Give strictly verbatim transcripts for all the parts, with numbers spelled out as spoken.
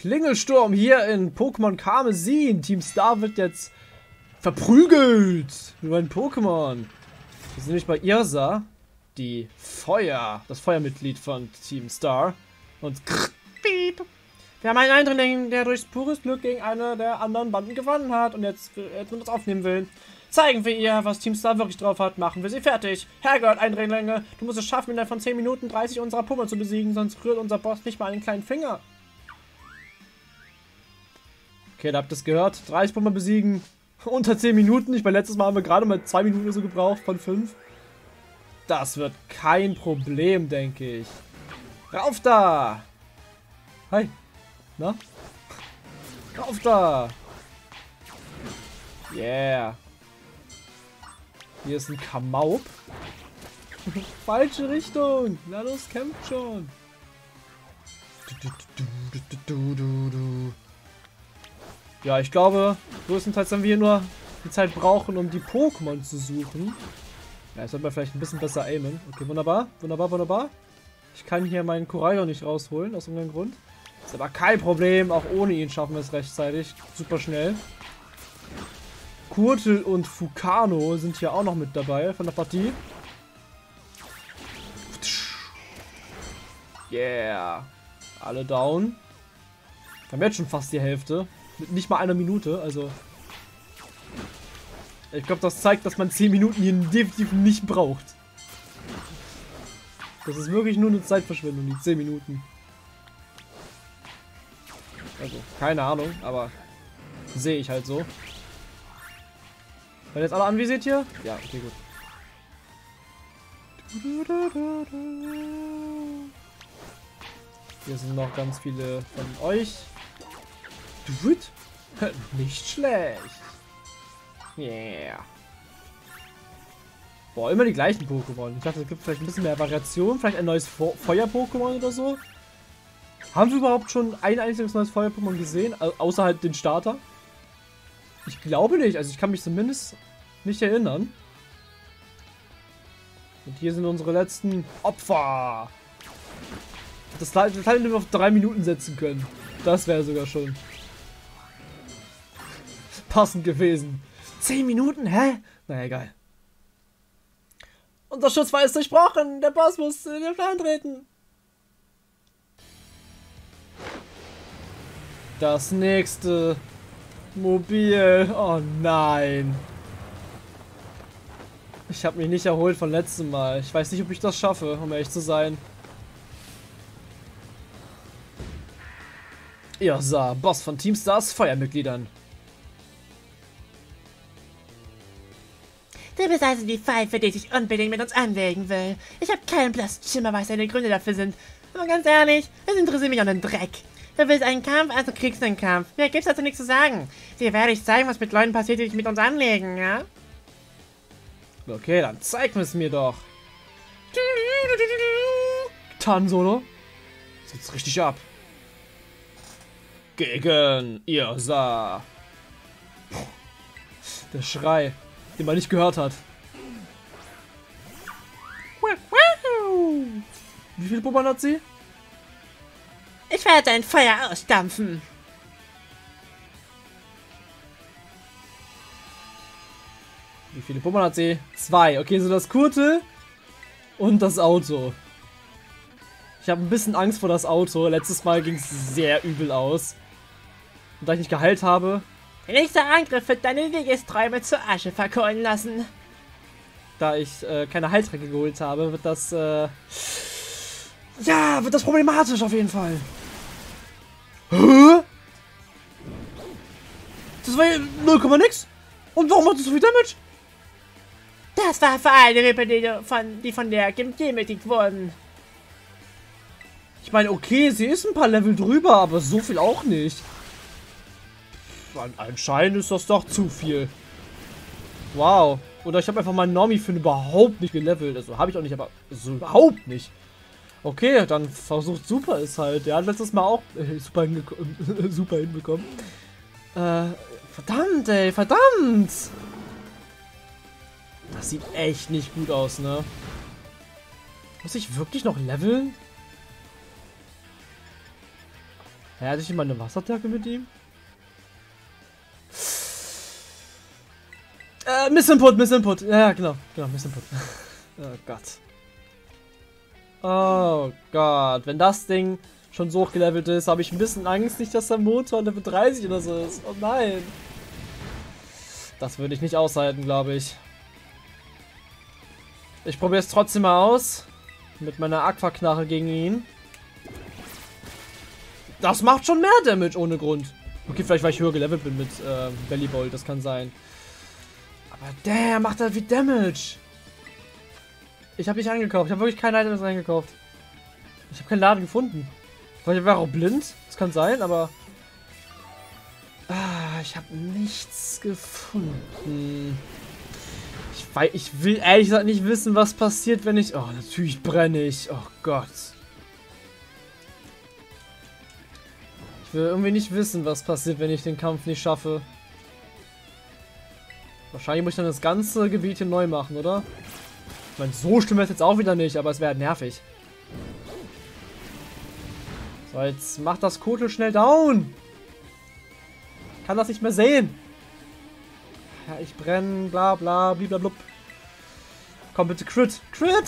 Klingelsturm hier in Pokémon Karmesin. Team Star wird jetzt verprügelt über ein Pokémon. Wir sind nämlich bei Irsa, die Feuer, das Feuermitglied von Team Star. Und wir haben einen Eindringling, der durch pures Glück gegen eine der anderen Banden gewonnen hat und jetzt, jetzt mit uns aufnehmen will. Zeigen wir ihr, was Team Star wirklich drauf hat, machen wir sie fertig. Herrgott, Eindringlinge, du musst es schaffen, innerhalb von zehn Minuten dreißig unserer Pummel zu besiegen, sonst rührt unser Boss nicht mal einen kleinen Finger. Okay, da habt ihr es gehört. dreißig Pummel besiegen. Unter zehn Minuten. Ich meine, letztes Mal haben wir gerade mal zwei Minuten so gebraucht von fünf. Das wird kein Problem, denke ich. Rauf da! Hi. Na? Rauf da! Yeah. Hier ist ein Kamaup. Falsche Richtung. Na los, kämpft schon. Ja, ich glaube, größtenteils werden wir hier nur die Zeit brauchen, um die Pokémon zu suchen. Ja, jetzt sollte man vielleicht ein bisschen besser aimen. Okay, wunderbar, wunderbar, wunderbar. Ich kann hier meinen Koraidon nicht rausholen, aus irgendeinem Grund. Ist aber kein Problem, auch ohne ihn schaffen wir es rechtzeitig. Super schnell. Kurtel und Fukano sind hier auch noch mit dabei von der Partie. Yeah. Alle down. Wir haben jetzt schon fast die Hälfte. Mit nicht mal einer Minute, also. Ich glaube, das zeigt, dass man zehn Minuten hier definitiv nicht braucht. Das ist wirklich nur eine Zeitverschwendung, die zehn Minuten. Also, keine Ahnung, aber sehe ich halt so. Werden jetzt alle anvisiert hier? Ja, okay, gut. Hier sind noch ganz viele von euch. Nicht schlecht. Yeah. Boah, immer die gleichen Pokémon. Ich dachte, es gibt vielleicht ein bisschen mehr Variation. Vielleicht ein neues Feuer-Pokémon oder so. Haben wir überhaupt schon ein einziges neues Feuer-Pokémon gesehen? Außer halt den Starter? Ich glaube nicht. Also ich kann mich zumindest nicht erinnern. Und hier sind unsere letzten Opfer. Das Teil hätten wir auf drei Minuten setzen können. Das wäre sogar schon passend gewesen. Zehn Minuten? Hä? Na egal. Unser Schutzwall ist durchbrochen. Der Boss muss in den Plan treten. Das nächste Mobil. Oh nein. Ich habe mich nicht erholt von letztem Mal. Ich weiß nicht, ob ich das schaffe, um ehrlich zu sein. Irsa, Boss von Team Stars Feuermitgliedern. Du bist also die Pfeife, die sich unbedingt mit uns anlegen will. Ich habe keinen blassen Schimmer, was deine Gründe dafür sind. Aber ganz ehrlich, es interessiert mich auch den Dreck. Du willst einen Kampf, also kriegst du einen Kampf. Mehr gibt's dazu nichts zu sagen. Dir werde ich zeigen, was mit Leuten passiert, die sich mit uns anlegen, ja? Okay, dann zeig es mir doch. Tan-Solo. Sitzt richtig ab. Gegen Irsa. Der Schrei, den man nicht gehört hat. Wie viele Pokémon hat sie? Ich werde dein Feuer ausdampfen. Wie viele Pokémon hat sie? Zwei. Okay, so das Kurtel und das Auto. Ich habe ein bisschen Angst vor das Auto. Letztes Mal ging es sehr übel aus. Und da ich nicht geheilt habe... Der nächste Angriff wird deine Wegesträume zur Asche verkohlen lassen. Da ich äh, keine Heiltränke geholt habe, wird das... Äh, ja, wird das problematisch auf jeden Fall. Hä? Das war ja null, nix. Und warum macht das so viel Damage? Das war vor allem die Rippe, die von, die von der demütigt wurden. Ich meine, okay, sie ist ein paar Level drüber, aber so viel auch nicht. Anscheinend ist das doch zu viel. Wow. Oder ich habe einfach meinen Normie-Fin überhaupt nicht gelevelt. Also habe ich auch nicht, aber so überhaupt nicht. Okay, dann versucht Super es halt. Der hat letztes Mal auch äh, super, super hinbekommen. Äh, verdammt, ey, verdammt! Das sieht echt nicht gut aus, ne? Muss ich wirklich noch leveln? Hä, hatte ich immer eine Wasserattacke mit ihm? Äh, Missinput, Missinput. Ja, genau, genau, Missinput. Oh Gott. Oh Gott, wenn das Ding schon so hochgelevelt ist, habe ich ein bisschen Angst, nicht, dass der Motor Level dreißig oder so ist. Oh nein. Das würde ich nicht aushalten, glaube ich. Ich probiere es trotzdem mal aus. Mit meiner Aquaknarre gegen ihn. Das macht schon mehr Damage ohne Grund. Okay, vielleicht weil ich höher gelevelt bin mit äh, Bellybolt, das kann sein. Aber der macht halt viel Damage. Ich habe nicht eingekauft. Ich habe wirklich keine Items eingekauft. Ich habe keinen Laden gefunden. Vielleicht war ich auch blind. Das kann sein, aber... Ah, ich habe nichts gefunden. Ich, weiß, ich will ehrlich gesagt nicht wissen, was passiert, wenn ich... Oh, natürlich brenne ich. Oh Gott. Ich will irgendwie nicht wissen, was passiert, wenn ich den Kampf nicht schaffe. Wahrscheinlich muss ich dann das ganze Gebiet hier neu machen, oder? Ich meine, so schlimm ist jetzt auch wieder nicht, aber es wäre nervig. So, jetzt macht das Kotel schnell down. Ich kann das nicht mehr sehen. Ja, ich brenne, bla bla, bliblablub. Komm bitte, Crit. Crit!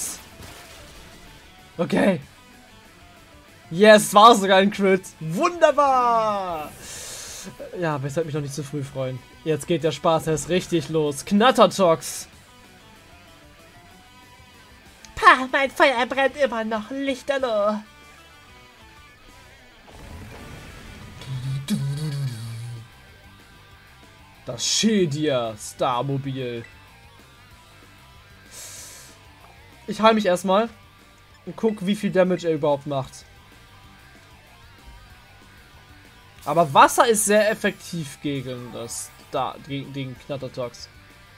Okay. Yes, war sogar ein Crit. Wunderbar! Ja, aber ich sollte mich noch nicht zu früh freuen. Jetzt geht der Spaß erst richtig los. Knattertox! Pah, mein Feuer brennt immer noch lichterloh. Das Shedia Starmobil. Ich heile mich erstmal und guck, wie viel Damage er überhaupt macht. Aber Wasser ist sehr effektiv gegen das da gegen den Knattertox.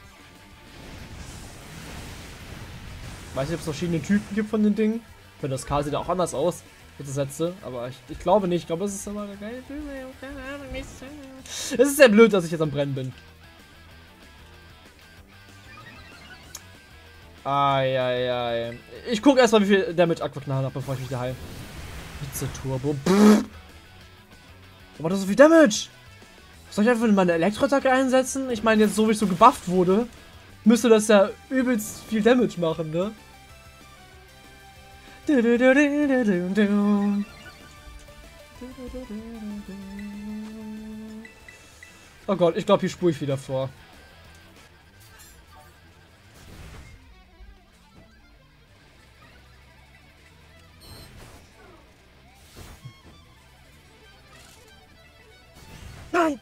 Weiß nicht, ob es verschiedene Typen gibt von den Dingen. Weil das K sieht auch anders aus. Das letzte, aber ich, ich glaube nicht. Ich glaube, es ist immer geil. Es ist sehr blöd, dass ich jetzt am Brennen bin. Eieiei. Ich gucke erstmal, wie viel Damage Aquaknarre hat, bevor ich mich da heile. Hitze Turbo. Aber das ist so viel Damage. Soll ich einfach meine Elektroattacke einsetzen? Ich meine, jetzt so wie ich so gebufft wurde, müsste das ja übelst viel Damage machen, ne? Oh Gott, ich glaube, hier spule ich wieder vor. Nein!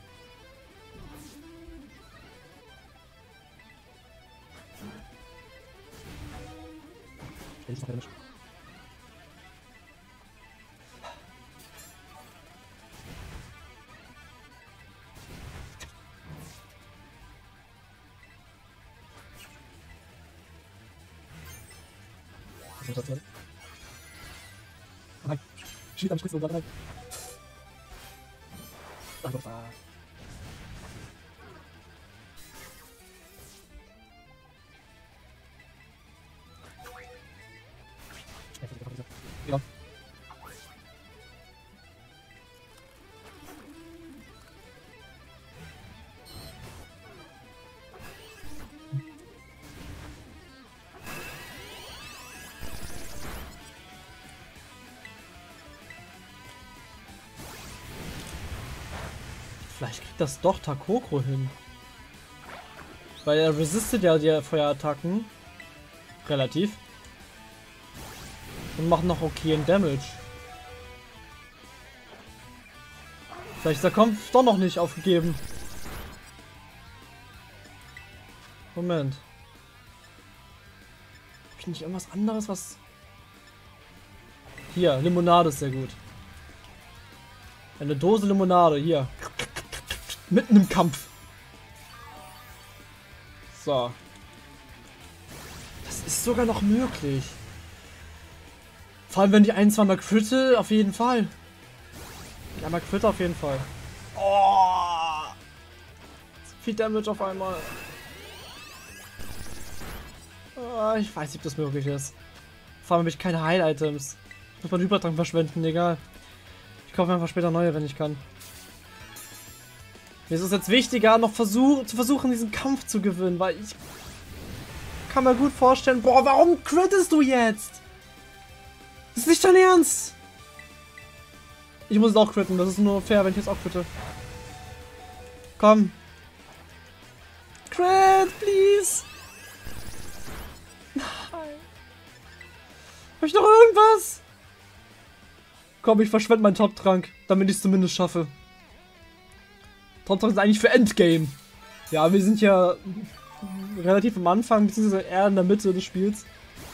Nein. Steht am Spitze rein. Ja. Vielleicht kriegt das doch Takoko hin. Weil er resistet ja die Feuerattacken. Relativ. Und macht noch okayen Damage. Vielleicht ist der Kampf doch noch nicht aufgegeben. Moment. Hab ich nicht irgendwas anderes, was... Hier, Limonade ist sehr gut. Eine Dose Limonade, hier. Mitten im Kampf. So. Das ist sogar noch möglich. Vor allem, wenn die ein, zwei Mal critte, auf jeden Fall. Ja, mal critte auf jeden Fall. Oh! Viel Damage auf einmal. Oh, ich weiß nicht, ob das möglich ist. Vor allem habe ich keine Heil-Items. Muss man Übertrag verschwenden, egal. Ich kaufe einfach später neue, wenn ich kann. Mir ist es jetzt wichtiger, noch versuch, zu versuchen, diesen Kampf zu gewinnen, weil ich kann mir gut vorstellen, boah, warum crittest du jetzt? Das ist nicht dein Ernst. Ich muss es auch critten, das ist nur fair, wenn ich jetzt auch critte. Komm. Crit, please. Nein. Hab ich noch irgendwas? Komm, ich verschwende meinen Top-Trank, damit ich es zumindest schaffe. Top-Trank ist eigentlich für Endgame. Ja, wir sind ja relativ am Anfang, beziehungsweise eher in der Mitte des Spiels.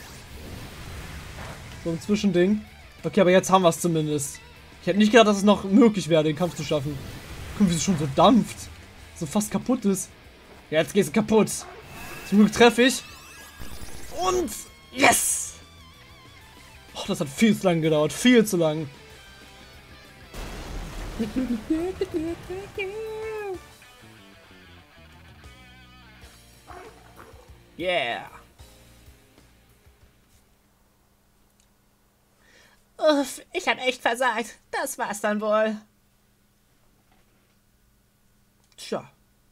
So ein Zwischending. Okay, aber jetzt haben wir es zumindest. Ich hätte nicht gedacht, dass es noch möglich wäre, den Kampf zu schaffen. Guck, wie es schon so dampft. So fast kaputt ist. Ja, jetzt geht es kaputt. Zum Glück treffe ich. Und yes! Oh, das hat viel zu lang gedauert. Viel zu lang. Yeah. Uff, ich hab echt versagt. Das war's dann wohl. Tja.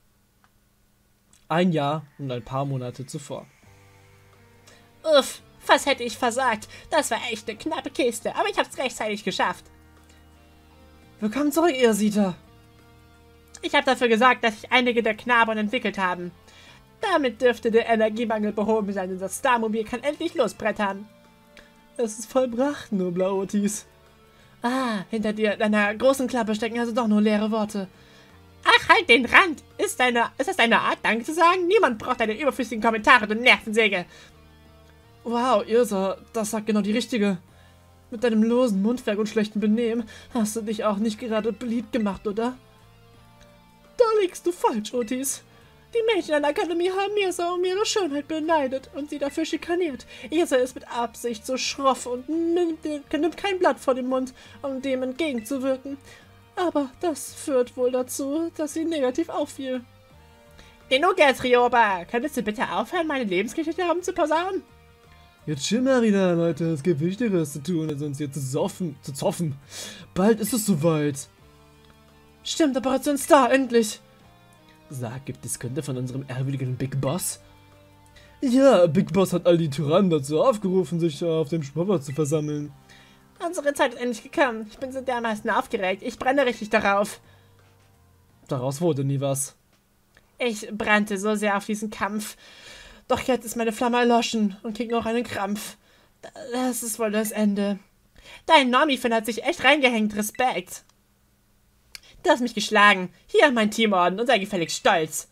Ein Jahr und ein paar Monate zuvor. Uff, was hätte ich versagt? Das war echt eine knappe Kiste, aber ich hab's rechtzeitig geschafft. Willkommen zurück, Irsita. Ich habe dafür gesorgt, dass sich einige der Knaben entwickelt haben. Damit dürfte der Energiemangel behoben sein und das Starmobil kann endlich losbrettern. Es ist vollbracht, nur Blauotis. Ah, hinter dir, deiner großen Klappe stecken also doch nur leere Worte. Ach, halt den Rand! Ist, deine, ist das deine Art, Danke zu sagen? Niemand braucht deine überflüssigen Kommentare, du Nervensäge! Wow, Irsa, das sagt genau die richtige. Mit deinem losen Mundwerk und schlechten Benehmen hast du dich auch nicht gerade beliebt gemacht, oder? Da liegst du falsch, Otis. Die Mädchen an der Akademie haben Irsa um ihre Schönheit beneidet und sie dafür schikaniert. Irsa ist mit Absicht so schroff und nimmt, nimmt kein Blatt vor den Mund, um dem entgegenzuwirken. Aber das führt wohl dazu, dass sie negativ auffiel. Genug jetzt, Ryoba! Könntest du bitte aufhören, meine Lebensgeschichte herumzuposaunen? Jetzt chill mal wieder, Leute. Es gibt Wichtigeres zu tun, als uns hier zu soffen, zu zoffen. Bald ist es soweit. Stimmt, Operation Star, endlich. Sag, gibt es Kunde von unserem ehrwürdigen Big Boss? Ja, Big Boss hat all die Tyrannen dazu aufgerufen, sich auf dem Schwapper zu versammeln. Unsere Zeit ist endlich gekommen. Ich bin so dermaßen aufgeregt. Ich brenne richtig darauf. Daraus wurde nie was. Ich brannte so sehr auf diesen Kampf. Doch jetzt ist meine Flamme erloschen und krieg noch einen Krampf. Das ist wohl das Ende. Dein Normie-Fan hat sich echt reingehängt. Respekt. Du hast mich geschlagen. Hier mein Teamorden und sei gefälligst stolz.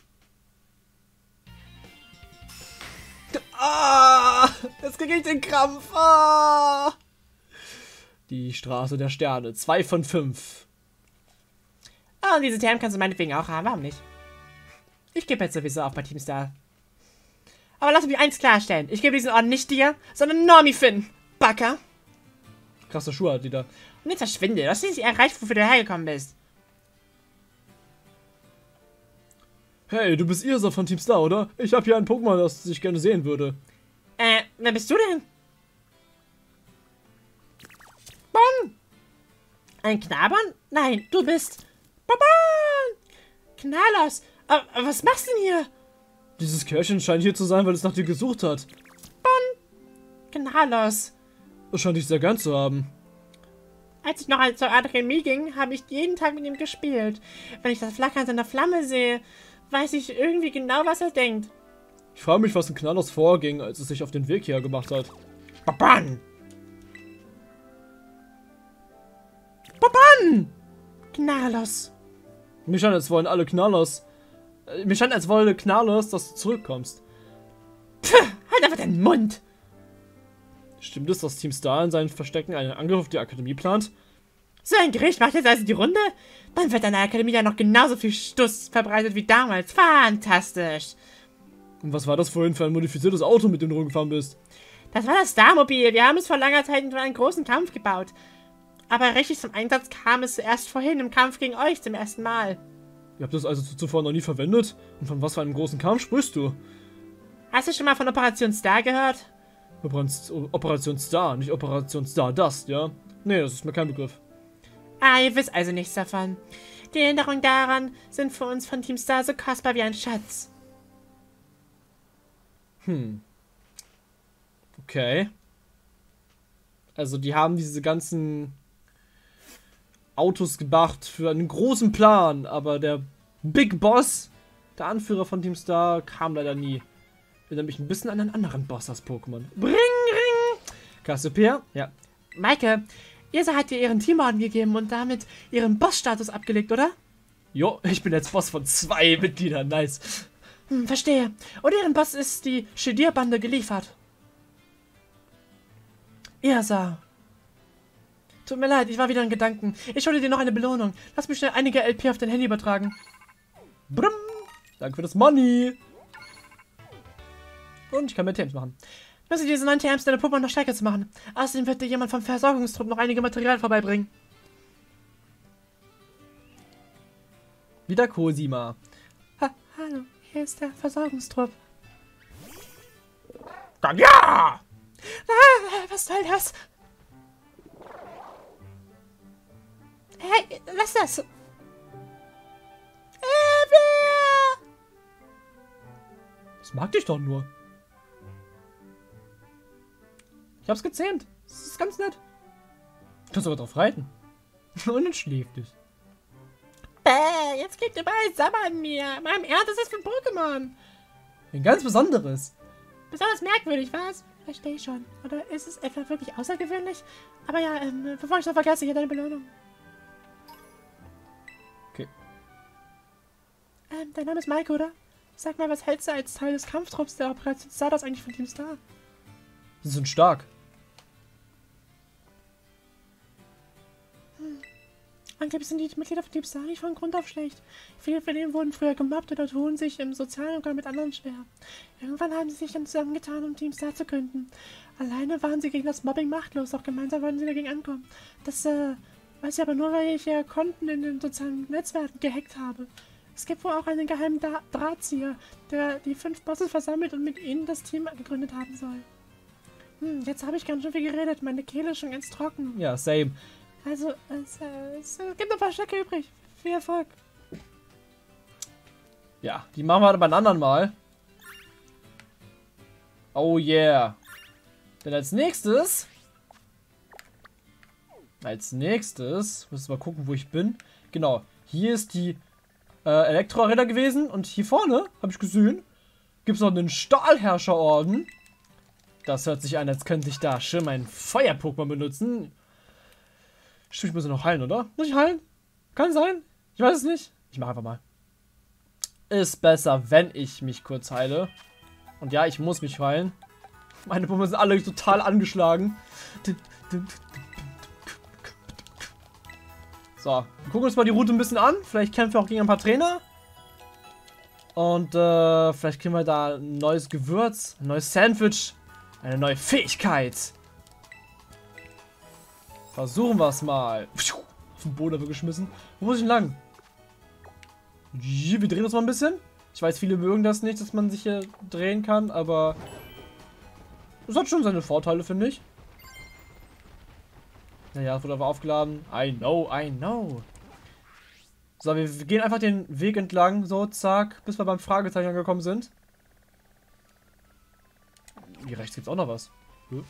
Ah! Jetzt krieg ich den Krampf. Ah! Die Straße der Sterne. Zwei von fünf. Oh, und diese Term kannst du meinetwegen auch haben. Warum nicht? Ich gebe jetzt sowieso auf bei Team Star. Aber lass mich eins klarstellen. Ich gebe diesen Orden nicht dir, sondern Normie-Finn. Backer. Krasse Schuhe hat die da. Und jetzt verschwinde. Du hast nicht erreicht, wofür du hergekommen bist. Hey, du bist Irsa von Team Star, oder? Ich habe hier ein Pokémon, das ich gerne sehen würde. Äh, wer bist du denn? Bon! Ein Knabern? Nein, du bist... Babon! Knallos! Aber, aber was machst du denn hier? Dieses Kerlchen scheint hier zu sein, weil es nach dir gesucht hat. Bon! Knallos! Das scheint dich sehr gern zu haben. Als ich noch zur Akademie ging, habe ich jeden Tag mit ihm gespielt. Wenn ich das Flackern seiner Flamme sehe, weiß ich irgendwie genau, was er denkt. Ich frage mich, was in Knallos vorging, als es sich auf den Weg hierher gemacht hat. Babon! Babon! Knallos! Mir scheint, als wollen alle Knallos. Äh, mir scheint, als wollen Knallos, dass du zurückkommst. Pff, halt einfach deinen Mund! Stimmt es, dass Team Star in seinen Verstecken einen Angriff auf die Akademie plant? So ein Gericht macht jetzt also die Runde? Dann wird an der Akademie ja noch genauso viel Stuss verbreitet wie damals. Fantastisch! Und was war das vorhin für ein modifiziertes Auto, mit dem du rumgefahren bist? Das war das Starmobil. Wir haben es vor langer Zeit für einen großen Kampf gebaut. Aber richtig zum Einsatz kam es erst vorhin im Kampf gegen euch zum ersten Mal. Ihr habt das also zuvor noch nie verwendet? Und von was für einem großen Kampf sprichst du? Hast du schon mal von Operation Star gehört? Operation Star, nicht Operation Stardust, ja? Nee, das ist mir kein Begriff. Ah, ihr wisst also nichts davon. Die Erinnerungen daran sind für uns von Team Star so kostbar wie ein Schatz. Hm. Okay. Also die haben diese ganzen Autos gemacht für einen großen Plan, aber der Big Boss, der Anführer von Team Star, kam leider nie. Erinnert mich ein bisschen an einen anderen Boss aus Pokémon. Bring, ring! Cassiopeia? Ja. Maike, Irsa hat dir ihren Teamorden gegeben und damit ihren Boss-Status abgelegt, oder? Jo, ich bin jetzt Boss von zwei Mitgliedern. Nice. Hm, verstehe. Und ihren Boss ist die Shedir-Bande geliefert. Irsa. Tut mir leid, ich war wieder in Gedanken. Ich schulde dir noch eine Belohnung. Lass mich schnell einige L P auf dein Handy übertragen. Brumm. Danke für das Money. Und ich kann mehr T Ms machen. Nutze diese neuen T Ms, deine Pokémon noch stärker zu machen. Außerdem wird dir jemand vom Versorgungstrupp noch einige Material vorbeibringen. Wieder Cosima. Ha, hallo, hier ist der Versorgungstrupp. Dann ja! Ah, was soll das? Hey, lass das! Äh, wer? Das mag dich doch nur. Ich hab's gezähmt. Das ist ganz nett. Du kannst sogar drauf reiten. Und dann schläft es. Bäh, jetzt kriegt ihr bald Sabber an mir. Meinem Ernst, das ist für ein Pokémon. Ein ganz besonderes. Besonders merkwürdig, was? Verstehe ich schon. Oder ist es etwa wirklich außergewöhnlich? Aber ja, ähm, bevor ich noch vergesse, hier deine Belohnung. Okay. Ähm, dein Name ist Mike, oder? Sag mal, was hältst du als Teil des Kampftrupps der Operation Stardust eigentlich von Team Star? Sie sind stark. Angeblich sind die Mitglieder von Team Star nicht von Grund auf schlecht. Viele von denen wurden früher gemobbt oder tun sich im sozialen Umgang mit anderen schwer. Irgendwann haben sie sich dann zusammengetan, um Team Star zu gründen. Alleine waren sie gegen das Mobbing machtlos, doch gemeinsam wollten sie dagegen ankommen. Das, äh, weiß ich aber nur, weil ich ihr Konten in den sozialen Netzwerken gehackt habe. Es gibt wohl auch einen geheimen da Drahtzieher, der die fünf Bosses versammelt und mit ihnen das Team gegründet haben soll. Hm, jetzt habe ich ganz schön viel geredet, meine Kehle ist schon ganz trocken. Ja, same. Also, es, äh, es gibt noch ein paar Stücke übrig. Viel Erfolg. Ja, die machen wir halt beim anderen Mal. Oh yeah. Denn als nächstes... Als nächstes... Müssen wir mal gucken, wo ich bin. Genau. Hier ist die äh, Elektro-Arena gewesen. Und hier vorne, habe ich gesehen, gibt es noch einen Stahlherrscherorden. Das hört sich an, als könnte ich da schön mein Feuer-Pokémon benutzen. Stimmt, ich muss noch heilen, oder? Muss ich heilen? Kann sein. Ich weiß es nicht. Ich mache einfach mal. Ist besser, wenn ich mich kurz heile. Und ja, ich muss mich heilen. Meine Pokémon sind alle total angeschlagen. So, wir gucken uns mal die Route ein bisschen an. Vielleicht kämpfen wir auch gegen ein paar Trainer. Und äh, vielleicht kriegen wir da ein neues Gewürz, ein neues Sandwich, eine neue Fähigkeit. Versuchen wir es mal. Auf den Boden dafür geschmissen. Wo muss ich denn lang? Wir drehen uns mal ein bisschen. Ich weiß, viele mögen das nicht, dass man sich hier drehen kann, aber das hat schon seine Vorteile, finde ich. Naja, es wurde aber aufgeladen. I know, I know. So, wir gehen einfach den Weg entlang, so, zack, bis wir beim Fragezeichen angekommen sind. Hier rechts gibt es auch noch was. Hm.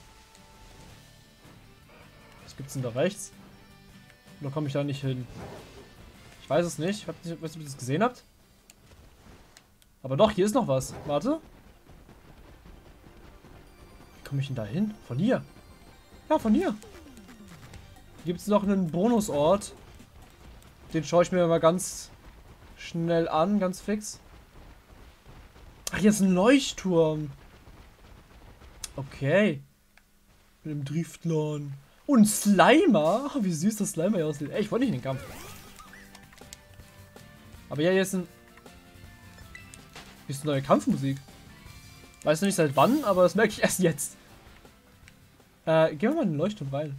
Was gibt's denn da rechts? Oder komme ich da nicht hin? Ich weiß es nicht. Ich weiß nicht, ob ihr das gesehen habt. Aber doch, hier ist noch was. Warte. Wie komme ich denn da hin? Von hier. Ja, von hier. Hier gibt es noch einen Bonusort. Den schaue ich mir mal ganz schnell an, ganz fix. Ach, hier ist ein Leuchtturm. Okay. Mit dem Driftlon. Und Slimer. Oh, wie süß das Slimer hier aussieht. Ey, ich wollte nicht in den Kampf. Aber ja, hier ist ein... Hier ist eine neue Kampfmusik. Weiß noch nicht seit wann, aber das merke ich erst jetzt. Äh, gehen wir mal in den Leuchtturm rein.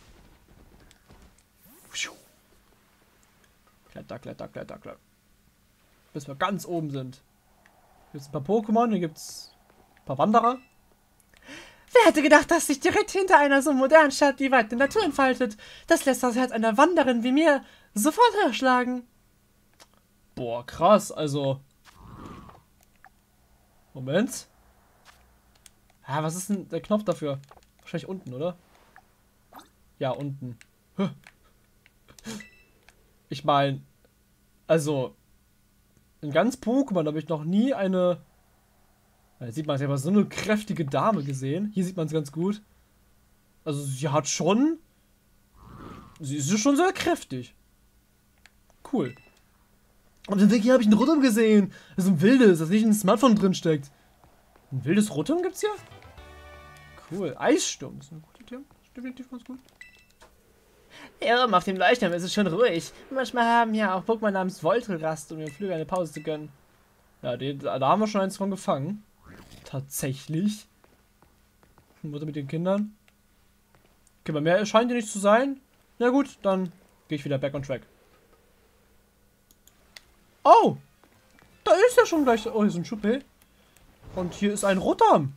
Kletter, kletter, kletter, kletter. Bis wir ganz oben sind. Hier gibt es ein paar Pokémon, hier gibt es ein paar Wanderer. Wer hätte gedacht, dass sich direkt hinter einer so modernen Stadt die weite Natur entfaltet? Das lässt das Herz einer Wanderin wie mir sofort höher schlagen. Boah, krass, also... Moment. Ah, was ist denn der Knopf dafür? Wahrscheinlich unten, oder? Ja, unten. Ich meine, also... In ganz Pokémon habe ich noch nie eine... Da sieht man, ich habe so eine kräftige Dame gesehen. Hier sieht man es ganz gut. Also sie hat schon... Sie ist schon sehr kräftig. Cool. Und im Weg hier habe ich einen Rotom gesehen. Das ist ein wildes, das nicht in ein Smartphone drin steckt. Ein wildes Rotom gibt's hier? Cool. Eissturm. Das ist eine gute Idee. Das ist definitiv ganz gut. Hier oben auf dem Leuchtturm ist es schon ruhig. Manchmal haben ja auch Pokémon namens Voltr Rast, um ihren Flügel eine Pause zu gönnen. Ja, die, da haben wir schon eins von gefangen. Tatsächlich. Mutter mit den Kindern. Okay, bei mehr scheint die nicht zu sein. Na gut, dann gehe ich wieder back on track. Oh! Da ist ja schon gleich... Oh, hier ist ein Schuppe. Und hier ist ein Rotom.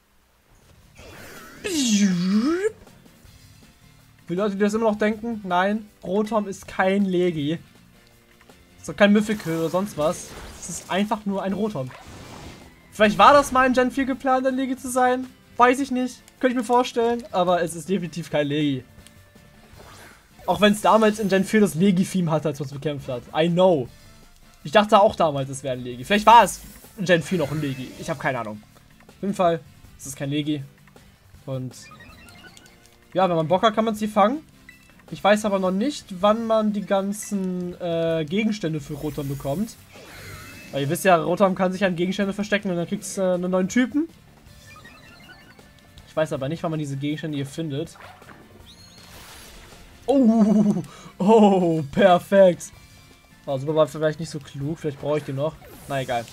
Für Leute, die das immer noch denken, nein, Rotom ist kein Legi. Ist doch kein Mythical oder sonst was. Es ist einfach nur ein Rotom. Vielleicht war das mal in Gen vier geplant, ein Legi zu sein. Weiß ich nicht. Könnte ich mir vorstellen. Aber es ist definitiv kein Legi. Auch wenn es damals in Gen vier das Legi-Theme hatte, als man es bekämpft hat. I know. Ich dachte auch damals, es wäre ein Legi. Vielleicht war es in Gen vier noch ein Legi. Ich habe keine Ahnung. Auf jeden Fall ist es kein Legi. Und ja, wenn man Bock hat, kann man sie fangen. Ich weiß aber noch nicht, wann man die ganzen äh, Gegenstände für Rotom bekommt. Weil ihr wisst ja, Rotom kann sich an Gegenstände verstecken und dann kriegt es äh, einen neuen Typen. Ich weiß aber nicht, wann man diese Gegenstände hier findet. Oh, oh, perfekt. Oh, super, war vielleicht nicht so klug. Vielleicht brauche ich den noch. Na egal.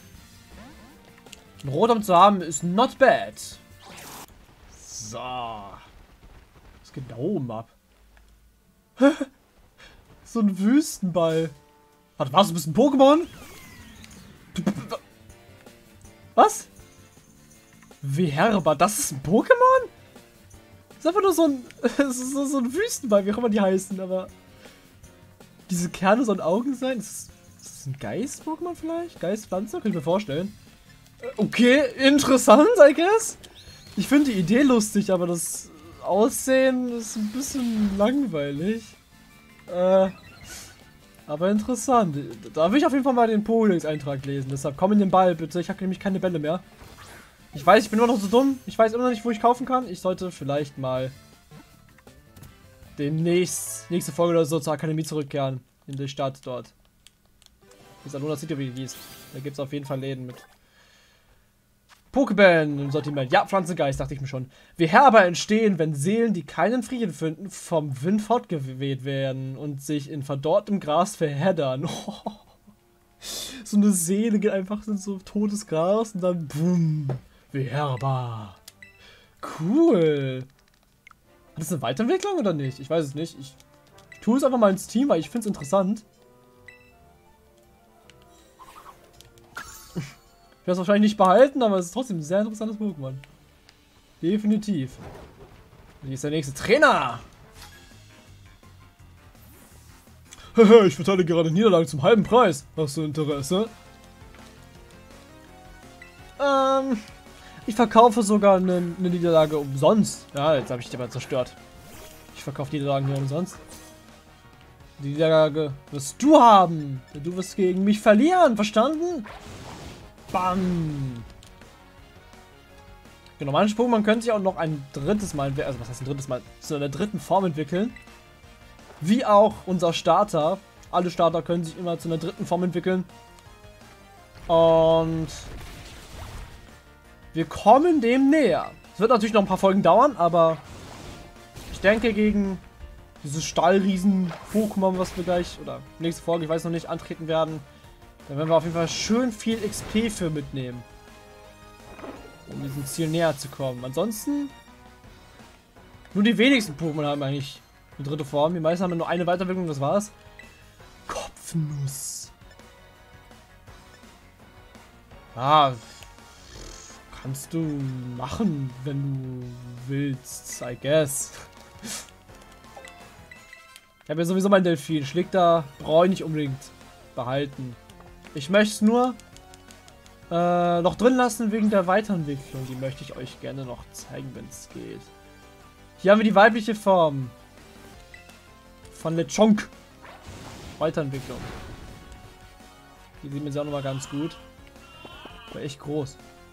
Ein Rotom zu haben ist not bad. So. Was geht da oben ab? So ein Wüstenball. Warte, was? Du bist ein Pokémon? Was? Verba, das ist ein Pokémon? Das ist einfach nur so ein, so, so ein Wüstenball, wie auch immer die heißen, aber diese Kerne sollen Augen sein? Ist das, ist das ein Geist-Pokémon vielleicht? Geist-Pflanze? Kann ich mir vorstellen. Okay, interessant, I guess. Ich finde die Idee lustig, aber das Aussehen ist ein bisschen langweilig. Äh, aber interessant. Da will ich auf jeden Fall mal den Pokédex-Eintrag lesen. Deshalb komm in den Ball, bitte. Ich habe nämlich keine Bälle mehr. Ich weiß, ich bin immer noch so dumm. Ich weiß immer noch nicht, wo ich kaufen kann. Ich sollte vielleicht mal demnächst, nächste Folge oder so zur Akademie zurückkehren. In die Stadt dort. Bis Alona City, wie die hieß. Da gibt es auf jeden Fall Läden mit Pokébällen im Sortiment. Ja, Pflanzengeist, dachte ich mir schon. Wie aber entstehen, wenn Seelen, die keinen Frieden finden, vom Wind fortgeweht werden und sich in verdorrtem Gras verheddern. Oh. So eine Seele geht einfach in so totes Gras und dann boom. Wie herbar. Cool. Hat das eine Weiterentwicklung oder nicht? Ich weiß es nicht. Ich tue es einfach mal ins Team, weil ich finde es interessant. Ich werde es wahrscheinlich nicht behalten, aber es ist trotzdem ein sehr interessantes Pokémon. Definitiv. Hier ist der nächste Trainer. Ich verteile gerade Niederlagen zum halben Preis. Hast du Interesse? Ähm, ich verkaufe sogar eine, eine Niederlage umsonst. Ja, jetzt habe ich dich aber zerstört. Ich verkaufe Niederlagen hier umsonst. Die Niederlage wirst du haben. Du wirst gegen mich verlieren, verstanden? Bam! Genau, manche Pokémon können sich auch noch ein drittes Mal, also was heißt ein drittes Mal, zu einer dritten Form entwickeln. Wie auch unser Starter. Alle Starter können sich immer zu einer dritten Form entwickeln. Und wir kommen dem näher. Es wird natürlich noch ein paar Folgen dauern, aber ich denke gegen dieses Stahlriesen-Pokémon, was wir gleich, oder nächste Folge, ich weiß noch nicht, antreten werden, da werden wir auf jeden Fall schön viel X P für mitnehmen. Um diesem Ziel näher zu kommen. Ansonsten, nur die wenigsten Pokémon haben eigentlich eine dritte Form. Die meisten haben nur eine Weiterentwicklung, das war's. Kopfnuss. Ah, Kannst du machen, wenn du willst, I guess. Ich habe ja sowieso mein Delfin. Schlägt da, brauche ich nicht unbedingt behalten. Ich möchte es nur äh, noch drin lassen wegen der Weiterentwicklung. Die möchte ich euch gerne noch zeigen, wenn es geht. Hier haben wir die weibliche Form von Lechonk. Weiterentwicklung. Die sieht mir jetzt auch nochmal ganz gut. War echt groß.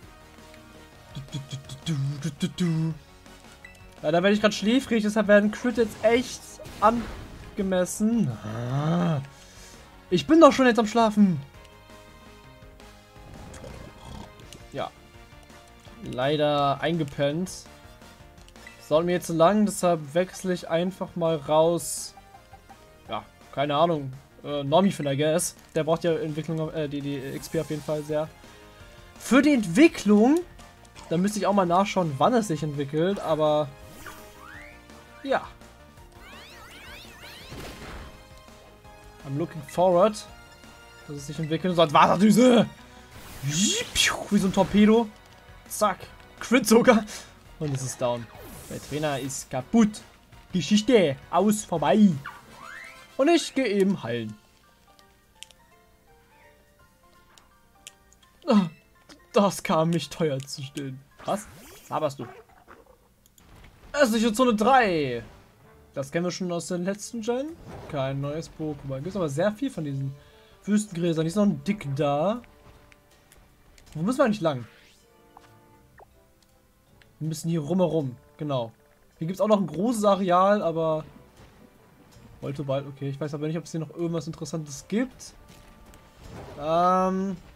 Ja, da werde ich gerade schläfrig, deshalb werden Crit jetzt echt angemessen. Ah. Ich bin doch schon jetzt am Schlafen. Ja. Leider eingepennt. Soll mir jetzt zu lang, deshalb wechsle ich einfach mal raus. Ja, keine Ahnung. Äh, Normifin, I guess. Der braucht ja Entwicklung, äh, die, die X P auf jeden Fall sehr. Für die Entwicklung, da müsste ich auch mal nachschauen, wann es sich entwickelt, aber ja. I'm looking forward, dass es sich entwickeln soll. Wasserdüse! Wie so ein Torpedo. Zack. Crit sogar. Und es ist down. Der Trainer ist kaputt. Geschichte. Aus. Vorbei. Und ich gehe eben heilen. Das kam mich teuer zu stehen. Was? Laberst du? Östliche Zone drei. Das kennen wir schon aus der letzten Gen. Kein neues Pokémon. Gibt aber sehr viel von diesen Wüstengräsern. Die ist noch ein Dick da. Wo müssen wir eigentlich lang? Wir müssen hier rumherum. Genau. Hier gibt es auch noch ein großes Areal, aber... Wollte bald. Okay, ich weiß aber nicht, ob es hier noch irgendwas Interessantes gibt. Ähm...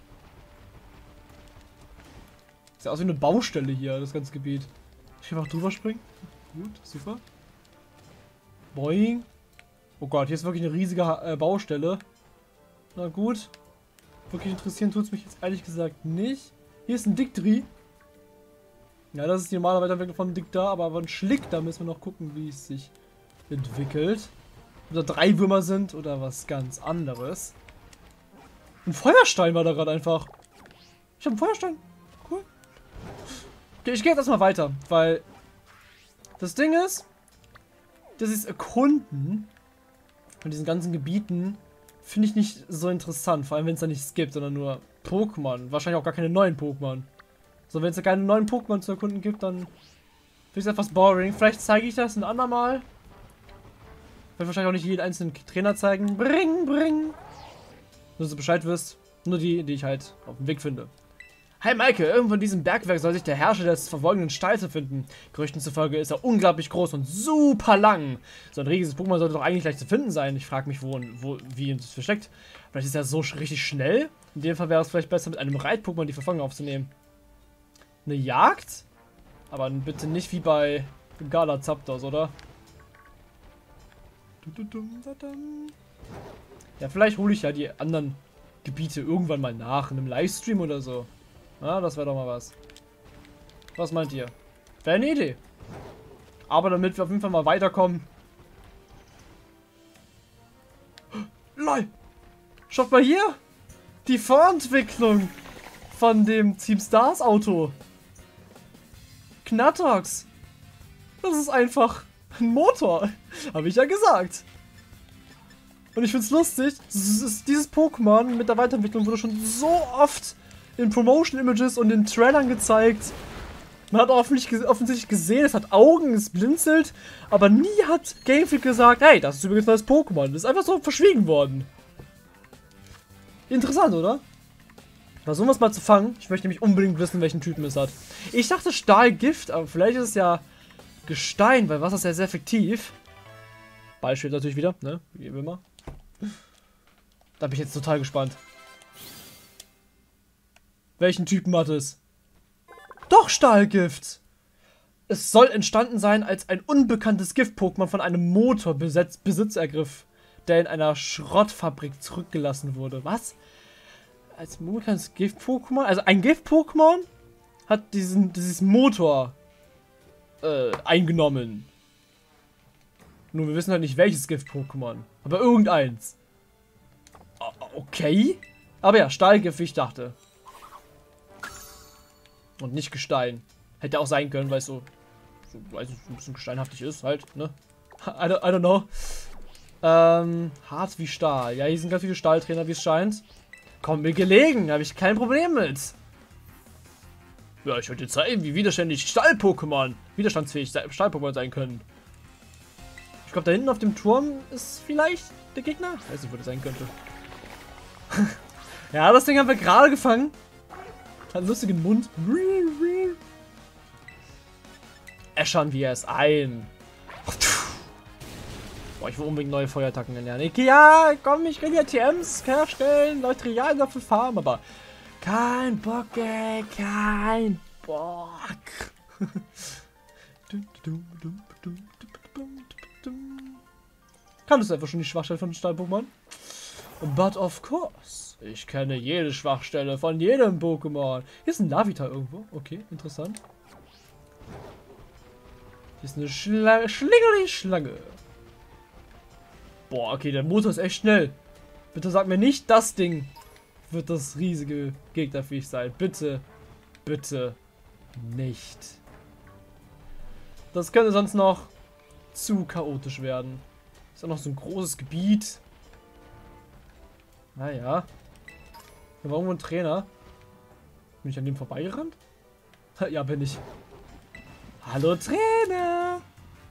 Sieht aus wie eine Baustelle hier, das ganze Gebiet. Ich einfach drüber springen. Gut, super. Boing. Oh Gott, hier ist wirklich eine riesige äh, Baustelle. Na gut. Wirklich interessieren tut es mich jetzt ehrlich gesagt nicht. Hier ist ein Dictri. Ja, das ist die normale Weiterentwicklung von Dicta, aber ein Schlick, da müssen wir noch gucken, wie es sich entwickelt. Ob da drei Würmer sind oder was ganz anderes. Ein Feuerstein war da gerade einfach. Ich habe einen Feuerstein. Cool. Okay, ich gehe jetzt erstmal weiter, weil das Ding ist, das ist Erkunden von diesen ganzen Gebieten finde ich nicht so interessant, vor allem wenn es da nichts gibt, sondern nur Pokémon. Wahrscheinlich auch gar keine neuen Pokémon. So, wenn es da keine neuen Pokémon zu erkunden gibt, dann finde ich es etwas boring. Vielleicht zeige ich das ein andermal. Ich werde wahrscheinlich auch nicht jeden einzelnen Trainer zeigen. Bring, bring. Nur, dass du Bescheid wirst. Nur die, die ich halt auf dem Weg finde. Hi Maike, irgendwo in diesem Bergwerk soll sich der Herrscher des verborgenen Stalls befinden. Gerüchten zufolge ist er unglaublich groß und super lang. So ein riesiges Pokémon sollte doch eigentlich leicht zu finden sein. Ich frage mich, wo, wo wie es versteckt. Vielleicht ist er so richtig schnell. In dem Fall wäre es vielleicht besser, mit einem Reit-Pokémon die Verfolgung aufzunehmen. Eine Jagd? Aber bitte nicht wie bei Gala Zapdos, oder? Ja, vielleicht hole ich ja die anderen Gebiete irgendwann mal nach, in einem Livestream oder so. Ja, das wäre doch mal was. Was meint ihr? Wäre eine Idee. Aber damit wir auf jeden Fall mal weiterkommen. LOL! Schaut mal hier! Die Vorentwicklung von dem Team Stars Auto. Knattox. Das ist einfach ein Motor. Habe ich ja gesagt. Und ich finde es lustig. Dieses Pokémon mit der Weiterentwicklung wurde schon so oft in Promotion-Images und in Trailern gezeigt. Man hat offensichtlich gesehen, es hat Augen, es blinzelt, aber nie hat Game Freak gesagt, hey, das ist übrigens ein neues Pokémon. Das ist einfach so verschwiegen worden. Interessant, oder? Versuchen wir es mal zu fangen. Ich möchte nämlich unbedingt wissen, welchen Typen es hat. Ich dachte Stahlgift, aber vielleicht ist es ja Gestein, weil Wasser ist ja sehr effektiv. Ball steht natürlich wieder, ne? Wie immer. Da bin ich jetzt total gespannt. Welchen Typen hat es? Doch Stahlgift! Es soll entstanden sein, als ein unbekanntes Gift-Pokémon von einem Motor Besitz, Besitz ergriff, der in einer Schrottfabrik zurückgelassen wurde. Was? Als unbekanntes Gift-Pokémon? Also ein Gift-Pokémon hat diesen dieses Motor äh, eingenommen. Nur wir wissen halt nicht, welches Gift-Pokémon. Aber irgendeins. Okay. Aber ja, Stahlgift, wie ich dachte. Und nicht Gestein. Hätte auch sein können, weil es so, so, weiß nicht, ein bisschen gesteinhaftig ist halt, ne? I don't, I don't know. Ähm, hart wie Stahl. Ja, hier sind ganz viele Stahltrainer, wie es scheint. Kommt mir gelegen, habe ich kein Problem mit. Ja, ich wollte dir zeigen, wie widerständig Stahl-Pokémon, widerstandsfähig Stahl-Pokémon sein können. Ich glaube, da hinten auf dem Turm ist vielleicht der Gegner. Ich weiß nicht, wo das sein könnte. Ja, das Ding haben wir gerade gefangen. Hat einen lustigen Mund. Äschern wir es ein. Boah, ich will unbedingt neue Feuerattacken lernen. Ich, ja, komm, ich will ja T Ms herstellen, Materialien dafür farmen, aber kein Bock, ey, kein Bock. Kannst du einfach schon die Schwachstelle von Stahl-Pokémon? But of course. Ich kenne jede Schwachstelle von jedem Pokémon. Hier ist ein Lavita irgendwo. Okay, interessant. Hier ist eine Schlange. Schlingerli Schlange. Boah, okay, der Motor ist echt schnell. Bitte sag mir nicht, das Ding wird das riesige Gegnerfähig sein. Bitte, bitte nicht. Das könnte sonst noch zu chaotisch werden. Ist auch noch so ein großes Gebiet. Naja. Hier war irgendwo ein Trainer. Bin ich an dem vorbeigerannt? Ja, bin ich. Hallo Trainer!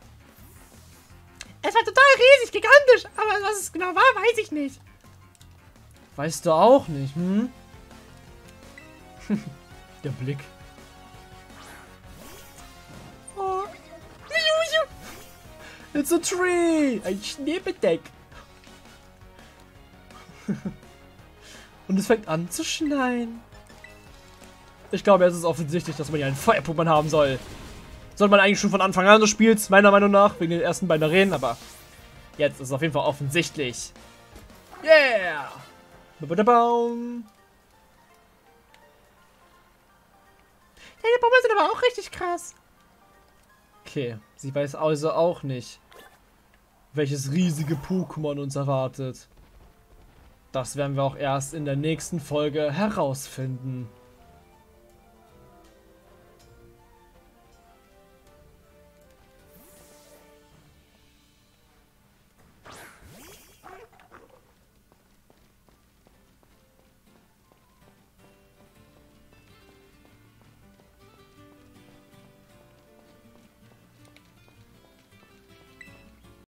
Es war total riesig, gigantisch, aber was es genau war, weiß ich nicht. Weißt du auch nicht, hm? Der Blick. Oh. It's a tree! Ein Schneebedeck. Und es fängt an zu schneien. Ich glaube, es ist offensichtlich, dass man hier einen Feuer-Pokémon haben soll. Sollte man eigentlich schon von Anfang an des Spiels, meiner Meinung nach, wegen den ersten beiden Arenen, aber jetzt ist es auf jeden Fall offensichtlich. Yeah! Baum. Deine Pokémon sind aber auch richtig krass. Okay, sie weiß also auch nicht, welches riesige Pokémon uns erwartet. Das werden wir auch erst in der nächsten Folge herausfinden.